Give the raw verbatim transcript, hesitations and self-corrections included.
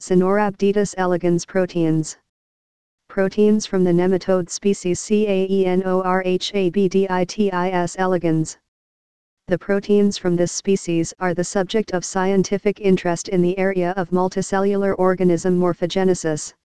Caenorhabditis elegans proteins. Proteins from the nematode species Caenorhabditis elegans. The proteins from this species are the subject of scientific interest in the area of multicellular organism morphogenesis.